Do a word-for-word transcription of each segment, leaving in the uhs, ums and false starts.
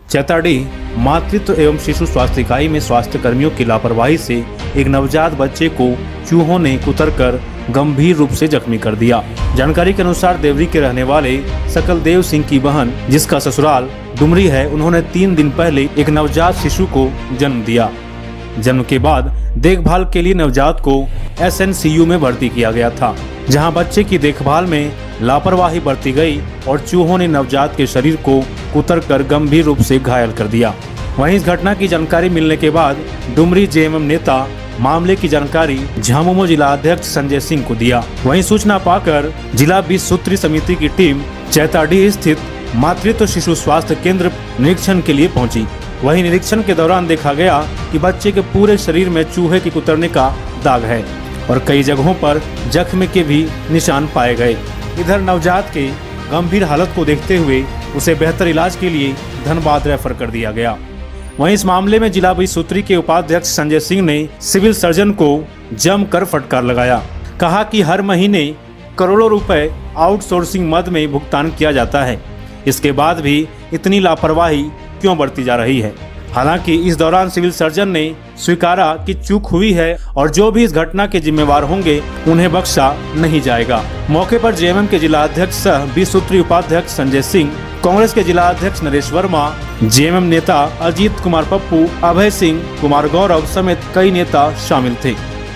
चैताडीह मातृत्व एवं शिशु स्वास्थ्य इकाई में स्वास्थ्य कर्मियों की लापरवाही से एक नवजात बच्चे को चूहों ने कुतरकर गंभीर रूप से जख्मी कर दिया। जानकारी के अनुसार देवरी के रहने वाले सकल देव सिंह की बहन, जिसका ससुराल डुमरी है, उन्होंने तीन दिन पहले एक नवजात शिशु को जन्म दिया। जन्म के बाद देखभाल के लिए नवजात को एस एन सी यू में भर्ती किया गया था, जहां बच्चे की देखभाल में लापरवाही बरती गई और चूहों ने नवजात के शरीर को कुतरकर गंभीर रूप से घायल कर दिया। वहीं इस घटना की जानकारी मिलने के बाद डुमरी जे एम एम नेता मामले की जानकारी झामुमो जिला अध्यक्ष संजय सिंह को दिया। वहीं सूचना पाकर जिला बीस सूत्री समिति की टीम चैताडीह स्थित मातृत्व शिशु स्वास्थ्य केंद्र निरीक्षण के लिए पहुंची। वहीं निरीक्षण के दौरान देखा गया कि बच्चे के पूरे शरीर में चूहे की कुतरने का दाग है और कई जगहों पर जख्म के भी निशान पाए गए। इधर नवजात के गंभीर हालत को देखते हुए उसे बेहतर इलाज के लिए धनबाद रेफर कर दिया गया। वहीं इस मामले में जिला बीस सूत्री के उपाध्यक्ष संजय सिंह ने सिविल सर्जन को जमकर फटकार लगाया। कहा कि हर महीने करोड़ों रुपए आउटसोर्सिंग मद में भुगतान किया जाता है, इसके बाद भी इतनी लापरवाही क्यों बरती जा रही है। हालांकि इस दौरान सिविल सर्जन ने स्वीकारा कि चूक हुई है और जो भी इस घटना के जिम्मेवार होंगे उन्हें बख्शा नहीं जाएगा। मौके पर जे एम एम के जिला अध्यक्ष सह बीस सूत्री उपाध्यक्ष संजय सिंह, कांग्रेस के जिला अध्यक्ष Naresh Verma, J M M नेता अजीत कुमार पप्पू, अभय सिंह, कुमार गौरव समेत कई नेता शामिल थे।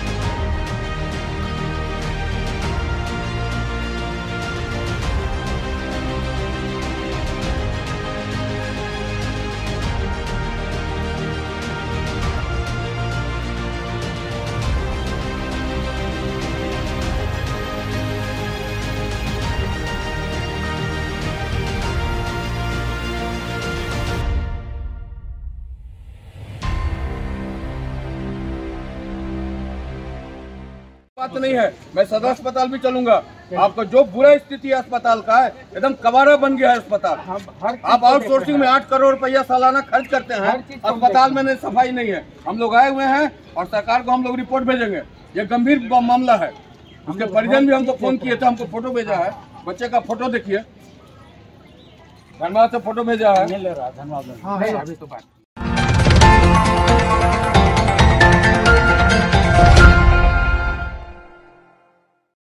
बात नहीं है, मैं सदर अस्पताल भी चलूंगा। आपका जो बुरा स्थिति है अस्पताल का है, एकदम कबाड़ा बन गया है अस्पताल। आप आउटसोर्सिंग में आठ करोड़ रुपया सालाना खर्च करते हैं, अस्पताल में सफाई नहीं है। हम लोग आए हुए हैं और सरकार को हम लोग रिपोर्ट भेजेंगे। ये गंभीर मामला है। उसके परिजन भी हमको फोन किए थे, हमको फोटो भेजा है। बच्चे का फोटो देखिए, धनबाद से फोटो भेजा है।